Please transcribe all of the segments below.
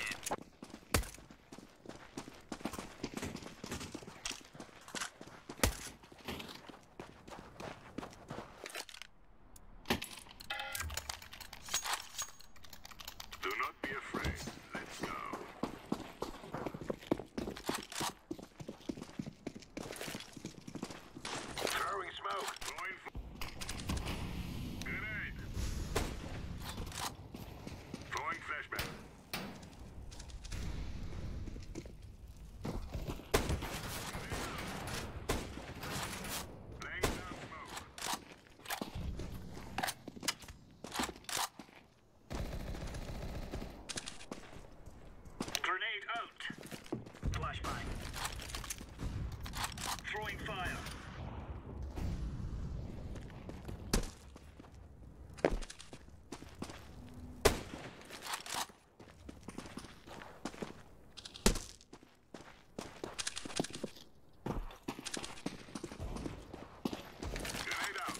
Do not be afraid. Let's go. Throwing smoke. Going for grenade. Throwing flashbang. Laying down smoke. Grenade out. Flashbang. Throwing fire. Grenade out.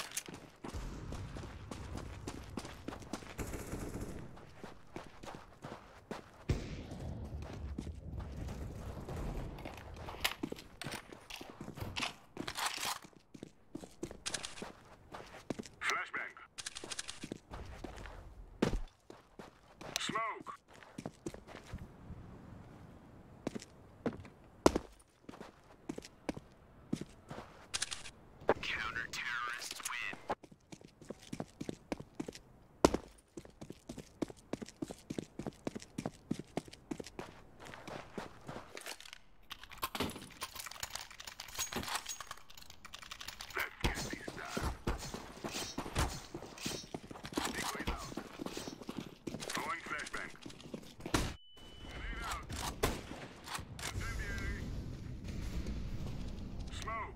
Flashbang. Smoke. Counter-terrorists win. That can be done. Decoys out. Throwing flashbang. Grenade out. Incendiary. Smoke.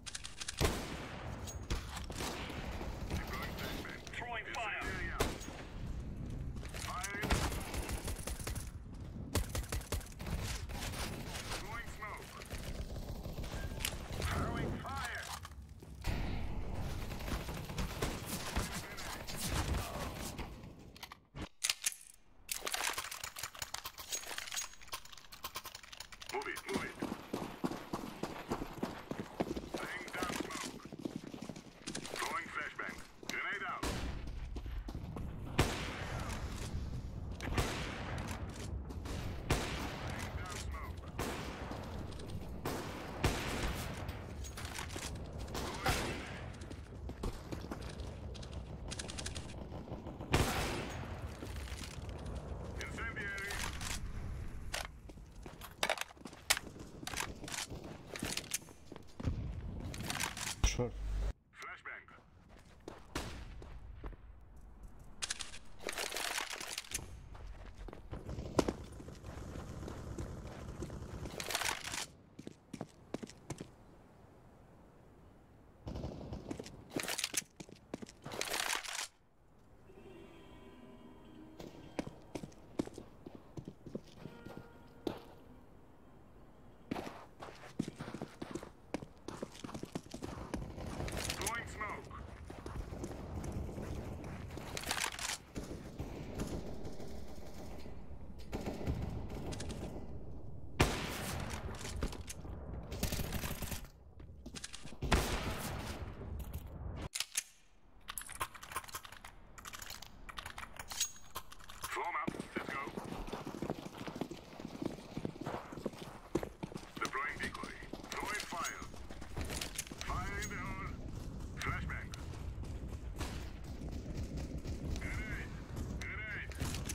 Deploying flashbang. Throwing fire. Incendiary out. Fire in the hole. Throwing smoke. Throwing fire. Move it, move it. Laying down smoke. Throwing flashbang. Grenade out. Laying down smoke. Incendiary. Short. Flashbang. Throwing smoke. Throw 'em up. Let's go. Deploying decoy. Throwing fire. Fire in the hole. Flashbang. Grenade. Grenade.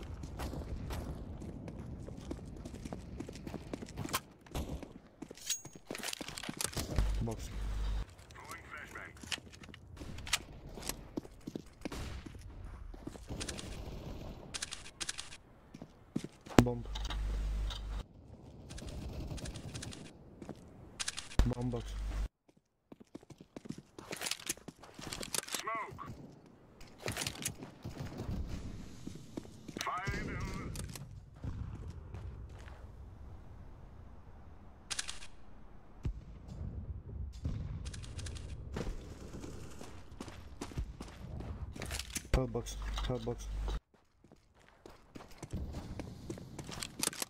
Box. Throwing flashbang. Bomb. Bomb box. Smoke. Fire in the hole. Third box. Third box.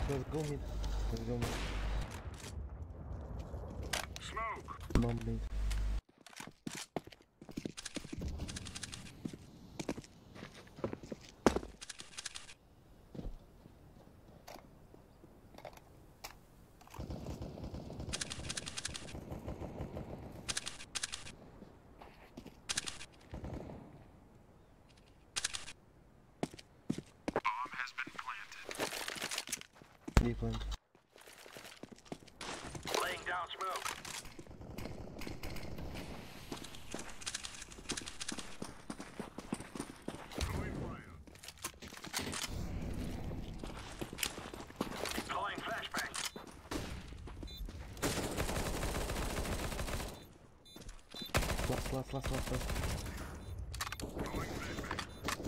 Let's go mid. Let's go mid. Smoke. Bomb mid. Bomb has been planted. Deep plant. Laying down smoke. Throwing fire. Deploying flashbang. Last. Throwing flashbang.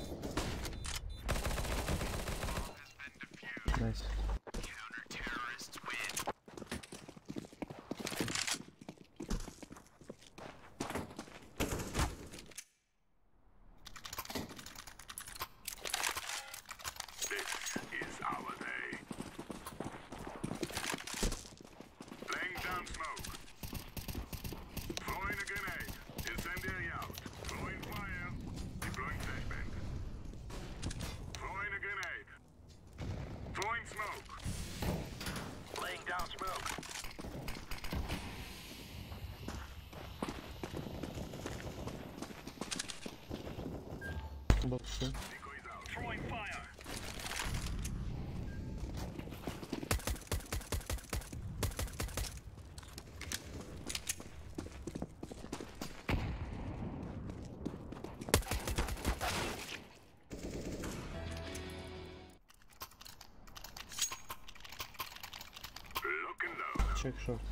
Bomb has been defused. Nice. Counter-terrorists win. This is our day. Laying down smoke. Throwing a grenade. Incendiary out. Throwing fire. Deploying flashbang. Throwing a grenade. Throwing smoke. Laying down smoke. Box two. Decoys out. Throwing fire. Looking low. Check short.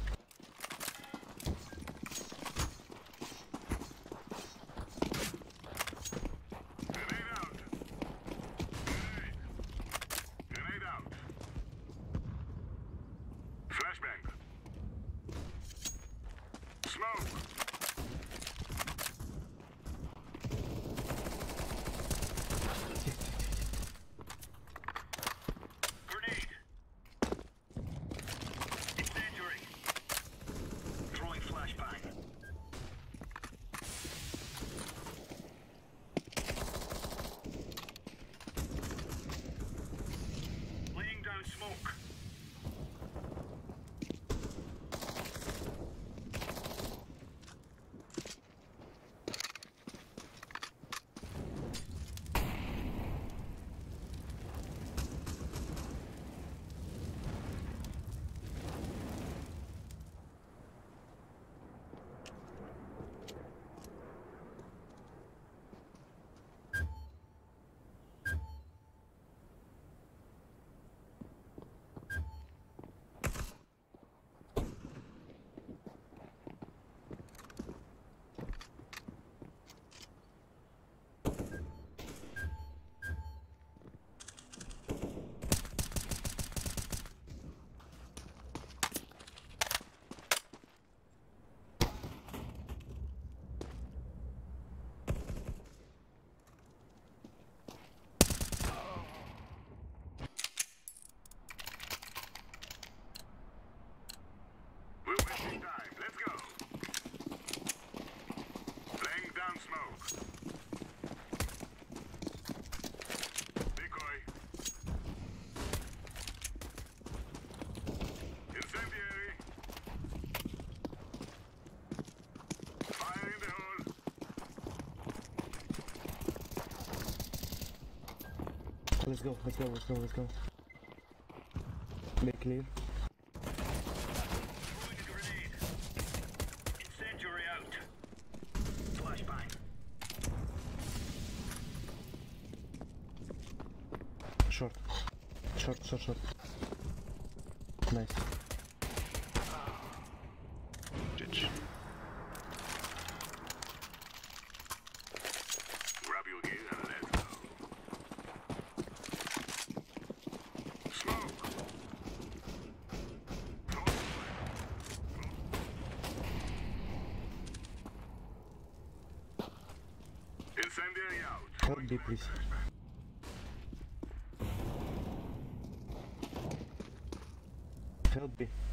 Grenade out. Grenade. Grenade out. Flashbang. Smoke. Grenade. Incendiary. Throwing flashbang. Laying down smoke. We're wasting time. Let's go. Laying down smoke. Decoy. Incendiary. Fire in the hole. Let's go. They clear. Throwing a grenade. Incendiary out. Flashbang. Short. Nice. Ditch. Grab your gear and let's go. Smoke. Throwing fire. Incendiary out. Help B, please. B.